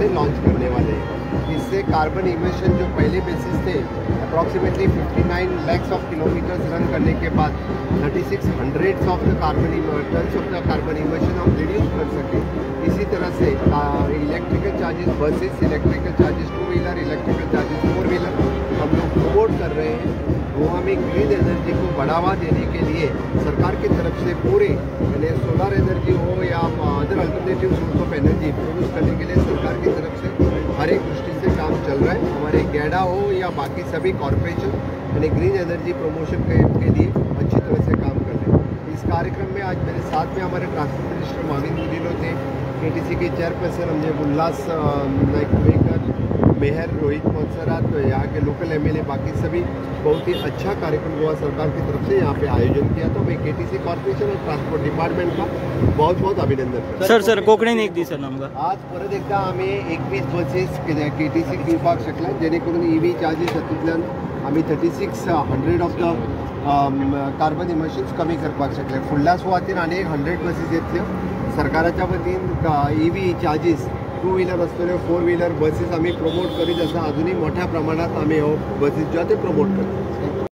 Launch करने वाले हैं। इससे कार्बन इमिशन जो पहले बेसिस थे approximately 59 lakhs of kilometres run करने के बाद 3600 ऑफ द कार्बन इमिशन हम रिड्यूस कर सकें। इसी तरह से electrical charges buses, electrical charges two wheeler, electrical charges four wheeler हम लोग प्रमोट कर रहे हैं। गोवा में ग्रीन एनर्जी को बढ़ावा देने के लिए सरकार की तरफ से पूरे यानी सोलर एनर्जी हो या other alternative source of energy produce करने के लिए सरकार की तरफ से हर एक दृष्टि से काम चल रहा है। हमारे गैडा हो या बाकी सभी कॉरपोरेशन यानी ग्रीन एनर्जी प्रमोशन के लिए अच्छी तरह से काम कर रहे हैं। इस कार्यक्रम में आज मेरे साथ में हमारे ट्रांसपोर्ट मिनिस्टर माविन गुदिलो थे, केटीसी के चेयरपर्सन हमने उल्लास नाइक, मेयर रोहित मोहतसरा, तो यहाँ के लोकल एमएलए, बाकी सभी बहुत ही अच्छा कार्यक्रम गोवा सरकार की तरफ से यहाँ पे आयोजन किया। तो मैं केटीसी कॉर्पोरेशन और ट्रांसपोर्ट डिपार्टमेंट का बहुत बहुत अभिनंदन करतो। सर कोंकणीन एक दिसा आमकां आज परत एकदा आमी 21 बसीस केटीसी दिवपाक शकला, जेणे करून ईव्ही चार्जीस हातूंतल्यान आमी 3600 ऑफ द कार्बन इमिशन्स कमी करपाक शकले। फुडल्या सुवातेर आनी 100 बसीस येतल्यो। सरकाराच्या वतीन ईव्ही चार्जीस टू व्हीलर असलेल्यो फोर व्हीलर बसीस आमी प्रमोट करीत आसा। अजूनही मोठ्या प्रमाणात आमी हो बसीस ज्यो ते प्रमोट करता।